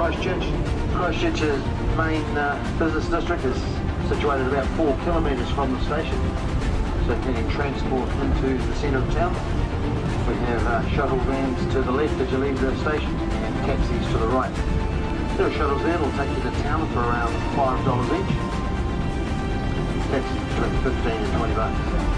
Christchurch. Christchurch's main business district is situated about 4 kilometres from the station, so getting transport into the centre of town. We have shuttle vans to the left as you leave the station and taxis to the right. There are shuttles there that will take you to town for around $5 each. Taxis between 15 and 20 bucks.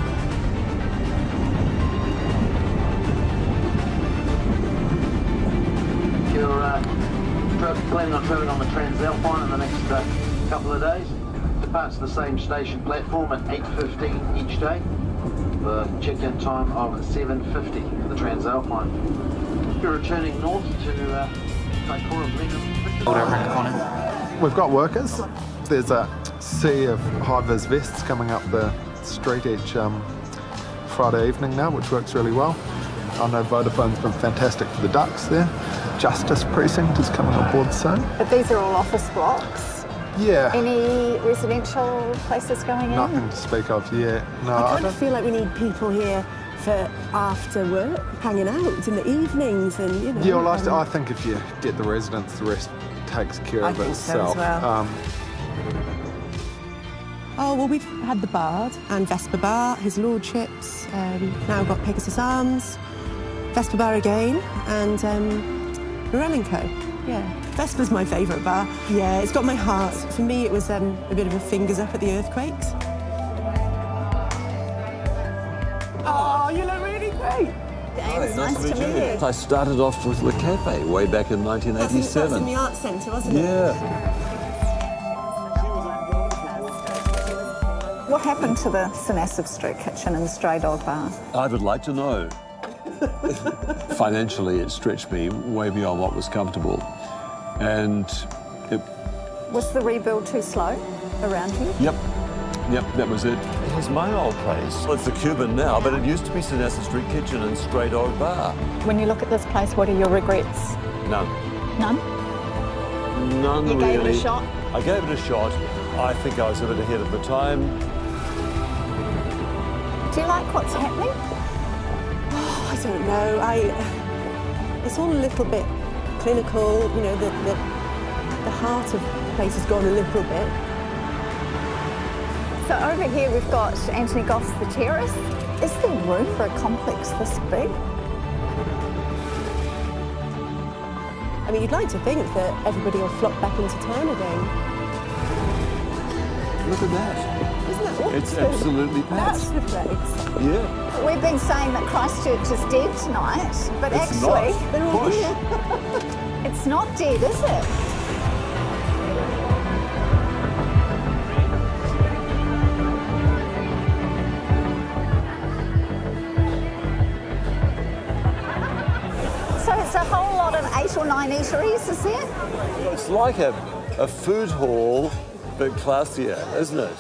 If you're planning on travelling on the Transalpine in the next couple of days, departs the same station platform at 8:15 each day. The check-in time of 7:50 for the Transalpine. If you're returning north to Kaikoura, We've got workers. There's a sea of high-vis vests coming up the street each Friday evening now, which works really well. I know Vodafone's been fantastic for the ducks there. Justice Precinct is coming on board soon. But these are all office blocks? Yeah. Any residential places going in? Nothing to speak of yet. No, I kind of feel like we need people here for after work, hanging out in the evenings and, you know. Yeah, well, I think if you get the residents, the rest takes care of itself. So as well. Oh, well, we've had the Bard and Vesper Bar, His Lordship's, now got Pegasus Arms, Vesper Bar again, and Morel & Co. Yeah, Vesper's my favourite bar. Yeah, it's got my heart. For me, it was a bit of a fingers up at the earthquakes. Oh, you look really great. James, nice to meet you. I started off with Le Cafe way back in 1987. That's in the Arts Centre, wasn't it? Yeah. What happened to the St Asaph Street Kitchen and Stray Dog Bar? I would like to know. Financially, it stretched me way beyond what was comfortable. And it... Was the rebuild too slow around here? Yep, that was it. It was my old place. Well, it's the Cuban now, but it used to be St Asaph Street Kitchen and Stray Dog Bar. When you look at this place, what are your regrets? None. None? None, really. You gave it a shot? I gave it a shot. I think I was a bit ahead of the time. Do you like what's happening? Oh, I don't know. It's all a little bit clinical, you know, the heart of the place has gone a little bit. So over here we've got Anthony Goff's The Terrace. Is there room for a complex this big? I mean, you'd like to think that everybody will flock back into town again. Look at that. Isn't that awesome? It's absolutely packed. That's the place. Yeah. We've been saying that Christchurch is dead tonight, but It's actually... not. They're all Push. here. It's not dead, is it? So it's a whole lot of 8 or 9 eateries, is there? It's like a food hall, but classier, isn't it?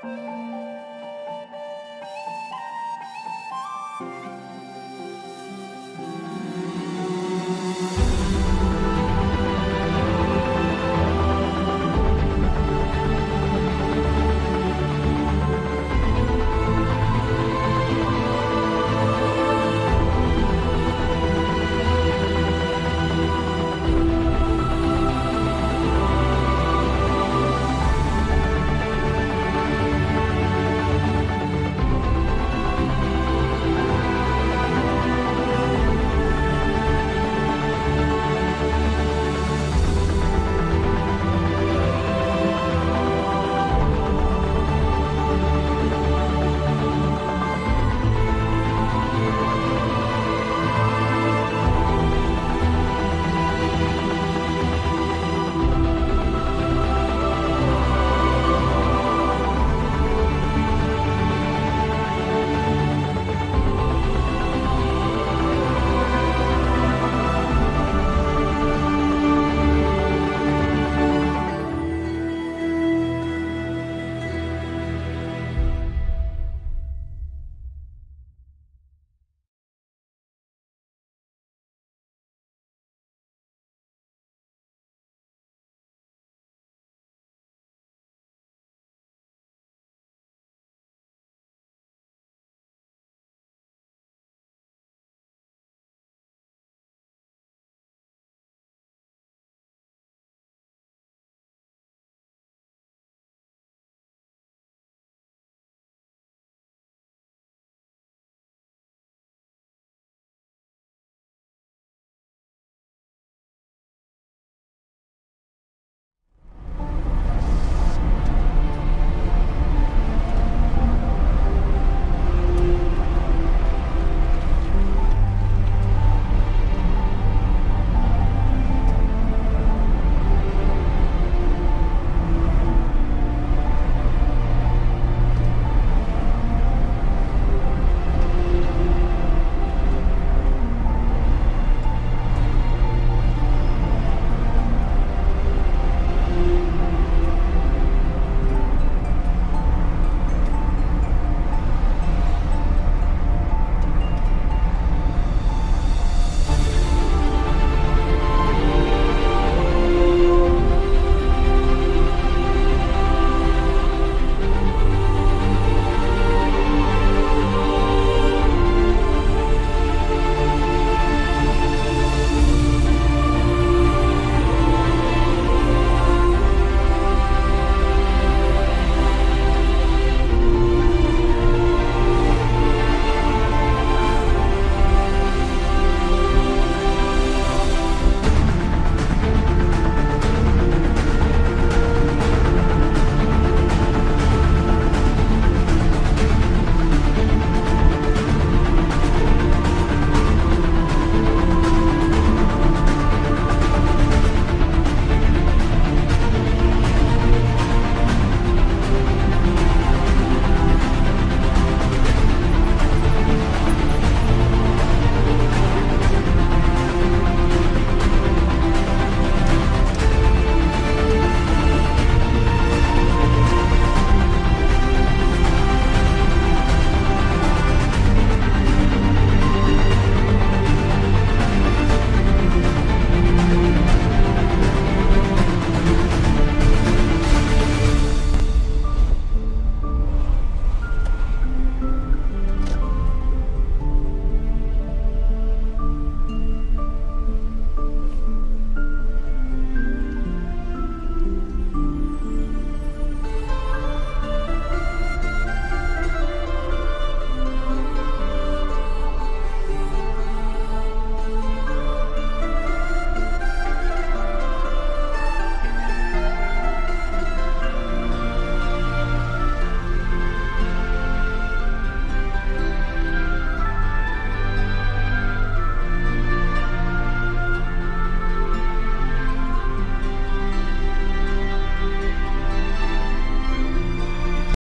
Bye.